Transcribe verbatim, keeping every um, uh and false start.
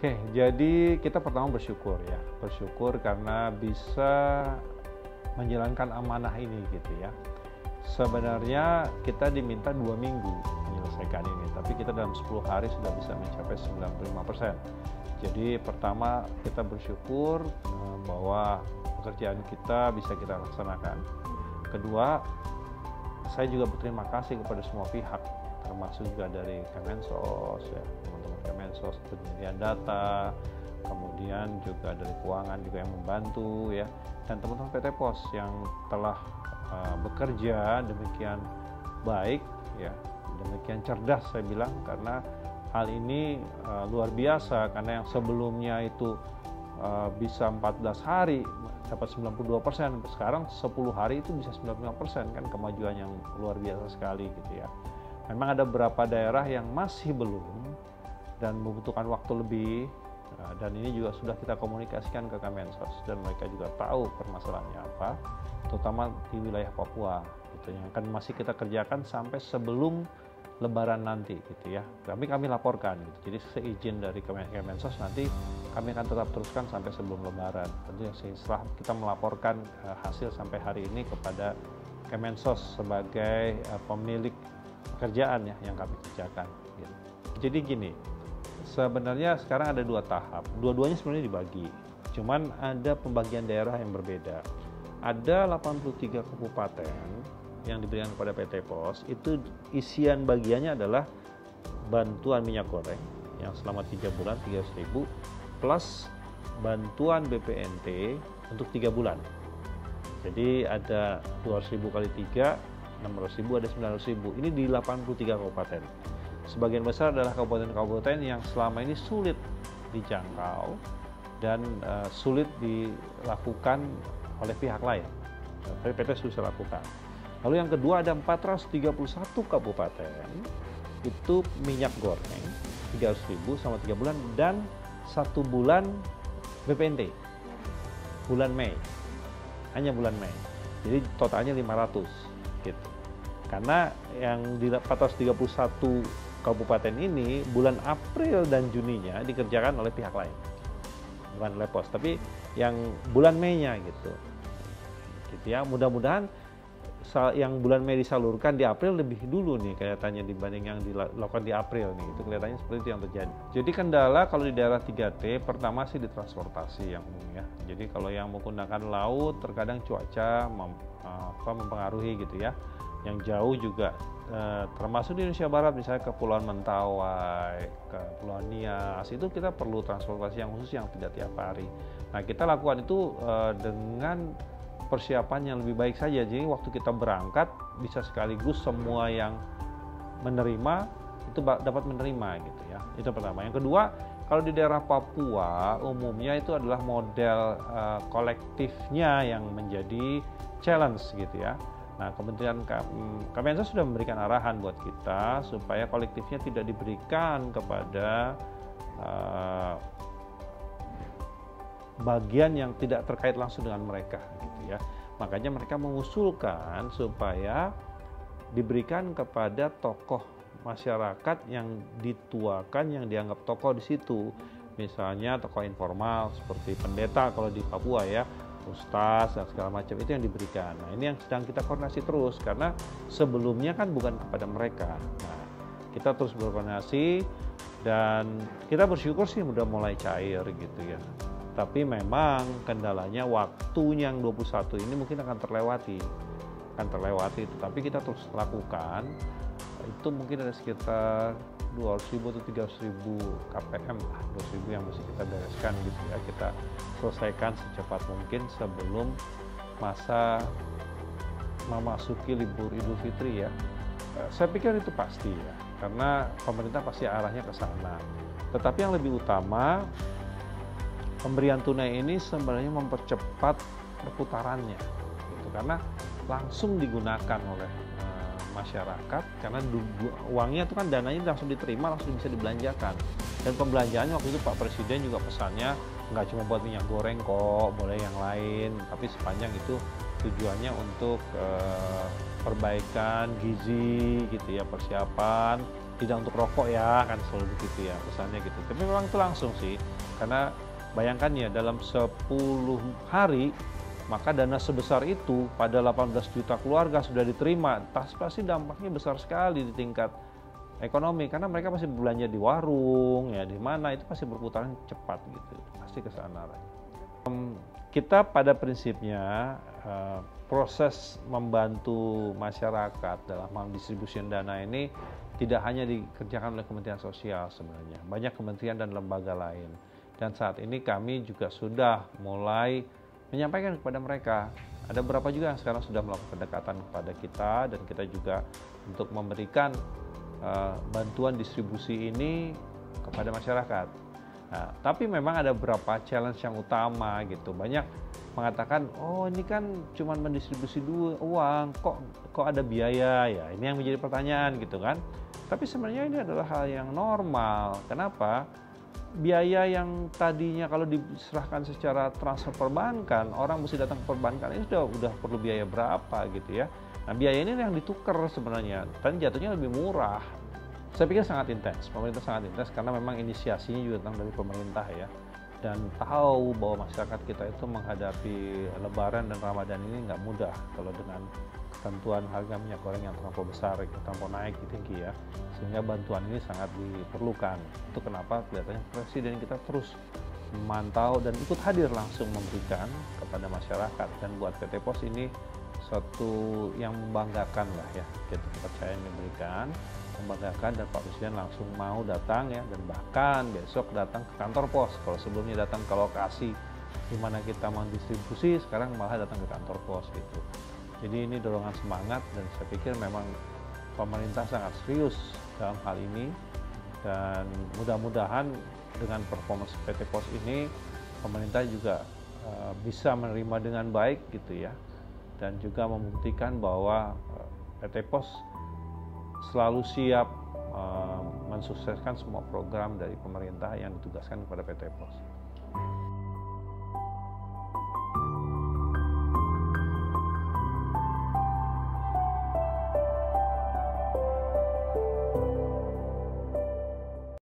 Oke, jadi kita pertama bersyukur ya, bersyukur karena bisa menjalankan amanah ini gitu ya. Sebenarnya kita diminta dua minggu menyelesaikan ini, tapi kita dalam sepuluh hari sudah bisa mencapai sembilan puluh lima persen. Jadi pertama kita bersyukur eh, bahwa pekerjaan kita bisa kita laksanakan. Kedua, saya juga berterima kasih kepada semua pihak, termasuk juga dari Kemensos, ya, teman-teman Kemensos, penyediaan data, kemudian juga dari keuangan juga yang membantu ya, dan teman-teman P T Pos yang telah uh, bekerja demikian baik ya, demikian cerdas saya bilang, karena hal ini uh, luar biasa, karena yang sebelumnya itu uh, bisa empat belas hari dapat sembilan puluh dua persen, sekarang sepuluh hari itu bisa sembilan puluh lima persen, kan kemajuan yang luar biasa sekali gitu ya. Memang ada beberapa daerah yang masih belum dan membutuhkan waktu lebih, dan ini juga sudah kita komunikasikan ke Kemensos dan mereka juga tahu permasalahannya apa, terutama di wilayah Papua gitu, yang akan masih kita kerjakan sampai sebelum Lebaran nanti gitu ya. Kami kami laporkan gitu. Jadi seizin dari Kemensos nanti kami akan tetap teruskan sampai sebelum Lebaran. Tentunya setelah kita melaporkan uh, hasil sampai hari ini kepada Kemensos sebagai uh, pemilik pekerjaan ya yang kami kerjakan. Gitu. Jadi gini, sebenarnya sekarang ada dua tahap. Dua-duanya sebenarnya dibagi. Cuman ada pembagian daerah yang berbeda. Ada delapan puluh tiga kabupaten yang diberikan kepada P T Pos, itu isian bagiannya adalah bantuan minyak goreng yang selama tiga bulan tiga ratus ribu plus bantuan B P N T untuk tiga bulan. Jadi ada dua ratus ribu kali tiga, enam ratus ribu, ada sembilan ratus ribu. Ini di delapan puluh tiga kabupaten. Sebagian besar adalah kabupaten-kabupaten yang selama ini sulit dijangkau dan uh, sulit dilakukan oleh pihak lain. Tapi P T Pos bisa lakukan. Lalu yang kedua ada empat ratus tiga puluh satu kabupaten, itu minyak goreng tiga ratus ribu sama tiga bulan dan satu bulan B P N T, bulan Mei, hanya bulan Mei. Jadi totalnya lima ratus gitu. Karena yang di empat ratus tiga puluh satu kabupaten ini bulan April dan Juninya dikerjakan oleh pihak lain, bukan oleh Pos, tapi yang bulan Mei-nya gitu. Gitu ya, mudah-mudahan yang bulan Mei disalurkan di April lebih dulu nih kelihatannya dibanding yang dilakukan di April nih, itu kelihatannya seperti itu yang terjadi. Jadi kendala kalau di daerah tiga T pertama sih di transportasi yang umum ya. Jadi kalau yang menggunakan laut terkadang cuaca mem, apa, mempengaruhi gitu ya. Yang jauh juga eh, termasuk di Indonesia Barat misalnya ke Kepulauan Mentawai, ke Kepulauan Nias, itu kita perlu transportasi yang khusus yang tidak tiap hari. Nah kita lakukan itu eh, dengan persiapan yang lebih baik saja. Jadi waktu kita berangkat bisa sekaligus semua yang menerima itu dapat menerima gitu ya. Itu pertama. Yang kedua, kalau di daerah Papua umumnya itu adalah model uh, kolektifnya yang menjadi challenge gitu ya. Nah, Kementerian Kemensos sudah memberikan arahan buat kita supaya kolektifnya tidak diberikan kepada uh, bagian yang tidak terkait langsung dengan mereka gitu ya. Makanya mereka mengusulkan supaya diberikan kepada tokoh masyarakat yang dituakan, yang dianggap tokoh di situ. Misalnya tokoh informal seperti pendeta kalau di Papua ya, ustaz dan segala macam, itu yang diberikan. Nah, ini yang sedang kita koordinasi terus karena sebelumnya kan bukan kepada mereka. Nah, kita terus berkoordinasi dan kita bersyukur sih udah mulai cair gitu ya. Tapi memang kendalanya waktunya yang dua puluh satu ini mungkin akan terlewati, akan terlewati. Tapi kita terus lakukan, itu mungkin ada sekitar dua ratus ribu atau tiga ratus ribu K P M lah, dua ratus ribu yang mesti kita bereskan gitu ya, kita selesaikan secepat mungkin sebelum masa memasuki libur Idul Fitri ya. Saya pikir itu pasti ya, karena pemerintah pasti arahnya ke sana. Tetapi yang lebih utama, pemberian tunai ini sebenarnya mempercepat perputarannya, gitu. Karena langsung digunakan oleh e, masyarakat, karena uangnya itu kan dananya langsung diterima, langsung bisa dibelanjakan. Dan pembelanjaannya waktu itu Pak Presiden juga pesannya nggak cuma buat minyak goreng kok, boleh yang lain, tapi sepanjang itu tujuannya untuk e, perbaikan gizi, gitu ya, persiapan tidak untuk rokok ya, kan selalu begitu ya pesannya gitu. Tapi memang itu langsung sih, karena bayangkan ya dalam sepuluh hari maka dana sebesar itu pada delapan belas juta keluarga sudah diterima, pasti dampaknya besar sekali di tingkat ekonomi, karena mereka pasti belanja di warung ya, di mana itu pasti berputaran cepat gitu, pasti ke sana. Um, kita pada prinsipnya uh, proses membantu masyarakat dalam hal distribusi dana ini tidak hanya dikerjakan oleh Kementerian Sosial sebenarnya, banyak kementerian dan lembaga lain. Dan saat ini kami juga sudah mulai menyampaikan kepada mereka. Ada beberapa juga yang sekarang sudah melakukan pendekatan kepada kita, dan kita juga untuk memberikan uh, bantuan distribusi ini kepada masyarakat. Nah, tapi memang ada beberapa challenge yang utama gitu. Banyak mengatakan, oh ini kan cuma mendistribusi dua uang, kok kok ada biaya ya? Ini yang menjadi pertanyaan gitu kan. Tapi sebenarnya ini adalah hal yang normal. Kenapa? Biaya yang tadinya kalau diserahkan secara transfer perbankan, orang mesti datang ke perbankan, ini sudah udah perlu biaya berapa gitu ya. Nah, biaya ini yang ditukar sebenarnya, dan jatuhnya lebih murah. Saya pikir sangat intens, pemerintah sangat intens karena memang inisiasinya juga datang dari pemerintah ya. Dan tahu bahwa masyarakat kita itu menghadapi Lebaran dan Ramadan ini nggak mudah kalau dengan ketentuan harga minyak goreng yang terlampau besar, terlampau naik tinggi ya, sehingga bantuan ini sangat diperlukan. Itu kenapa kelihatannya Presiden kita terus memantau dan ikut hadir langsung memberikan kepada masyarakat, dan buat P T Pos ini suatu yang membanggakan lah ya, kita percaya diberikan, membanggakan, dan Pak Presiden langsung mau datang ya, dan bahkan besok datang ke kantor pos. Kalau sebelumnya datang ke lokasi di mana kita mau distribusi, sekarang malah datang ke kantor pos gitu. Jadi ini dorongan semangat, dan saya pikir memang pemerintah sangat serius dalam hal ini, dan mudah-mudahan dengan performance P T Pos ini pemerintah juga uh, bisa menerima dengan baik gitu ya, dan juga membuktikan bahwa uh, P T Pos selalu siap uh, mensukseskan semua program dari pemerintah yang ditugaskan kepada P T Pos.